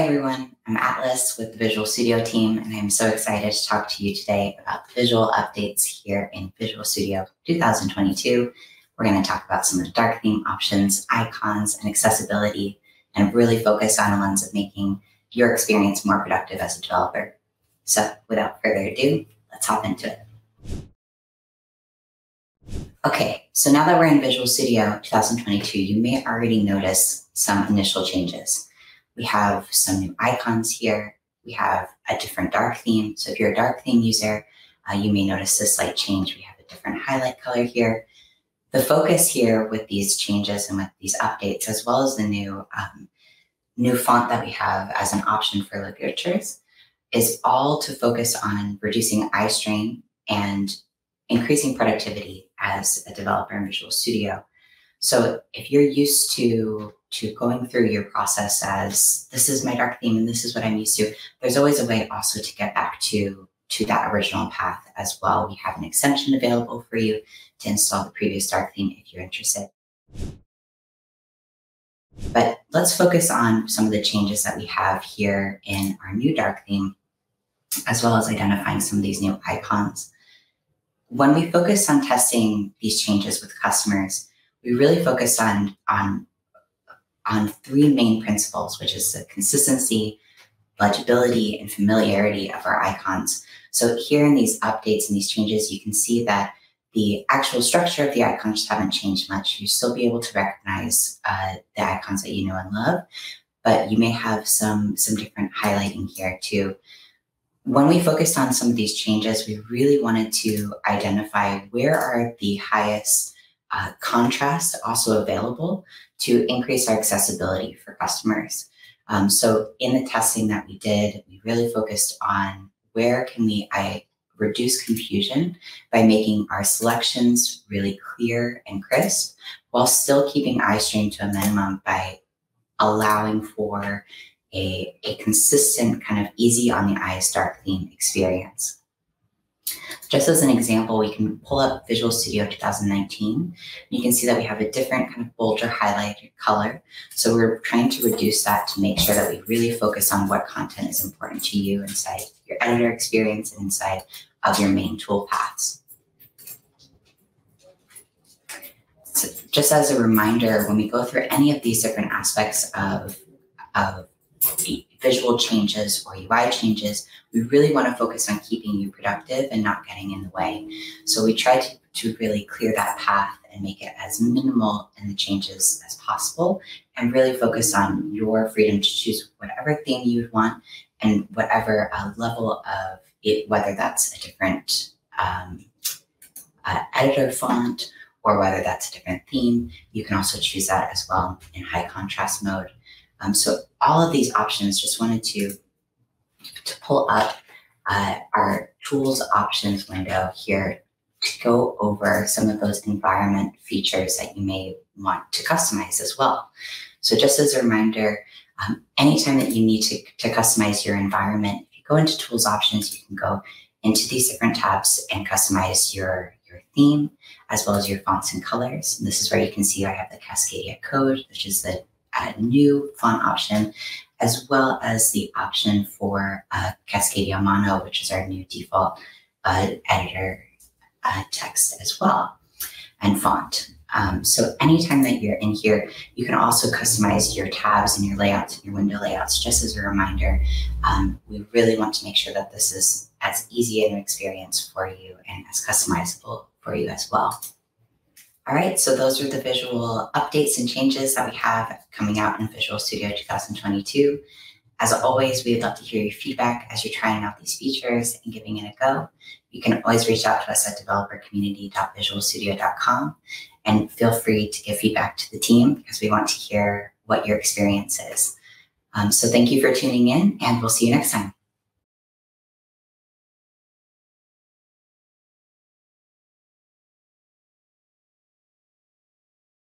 everyone, I'm Atlas with the Visual Studio team, and I'm so excited to talk to you today about the visual updates here in Visual Studio 2022. We're going to talk about some of the dark theme options, icons, and accessibility, and really focus on a lens of making your experience more productive as a developer. So without further ado, let's hop into it. Okay, so now that we're in Visual Studio 2022, you may already notice some initial changes. We have some new icons here. We have a different dark theme. So if you're a dark theme user, you may notice this slight change. We have a different highlight color here. The focus here with these changes and with these updates, as well as the new font that we have as an option for ligatures, is all to focus on reducing eye strain and increasing productivity as a developer in Visual Studio. So if you're used to going through your process as this is my dark theme and this is what I'm used to, there's always a way also to get back to that original path as well. We have an extension available for you to install the previous dark theme if you're interested. But let's focus on some of the changes that we have here in our new dark theme, as well as identifying some of these new icons. When we focus on testing these changes with customers, we really focus on three main principles, which is the consistency, legibility, and familiarity of our icons. So here in these updates and these changes, you can see that the actual structure of the icons haven't changed much. You still be able to recognize the icons that you know and love, but you may have some different highlighting here too. When we focused on some of these changes, we really wanted to identify where are the highest contrast also available to increase our accessibility for customers. So in the testing that we did, we really focused on where can we reduce confusion by making our selections really clear and crisp, while still keeping eye strain to a minimum by allowing for a consistent kind of easy on the eyes dark theme experience. Just as an example, we can pull up Visual Studio 2019. You can see that we have a different kind of bolder highlighted color. So we're trying to reduce that to make sure that we really focus on what content is important to you inside your editor experience and inside of your main tool paths. So just as a reminder, when we go through any of these different aspects of visual changes or UI changes, we really want to focus on keeping you productive and not getting in the way. So we try to really clear that path and make it as minimal in the changes as possible, and really focus on your freedom to choose whatever theme you would want and whatever level of it, whether that's a different editor font or whether that's a different theme. You can also choose that as well in high contrast mode. So all of these options, just wanted to pull up our tools options window here to go over some of those environment features that you may want to customize as well. So just as a reminder, anytime that you need to customize your environment, if you go into tools options, you can go into these different tabs and customize your theme, as well as your fonts and colors. And this is where you can see I have the Cascadia code, which is the new font option, as well as the option for Cascadia Mono, which is our new default editor text as well, and font. So anytime that you're in here, you can also customize your tabs and your layouts and your window layouts. Just as a reminder, we really want to make sure that this is as easy an experience for you and as customizable for you as well. All right, so those are the visual updates and changes that we have coming out in Visual Studio 2022. As always, we'd love to hear your feedback as you're trying out these features and giving it a go. You can always reach out to us at developercommunity.visualstudio.com, and feel free to give feedback to the team because we want to hear what your experience is. So thank you for tuning in, and we'll see you next time.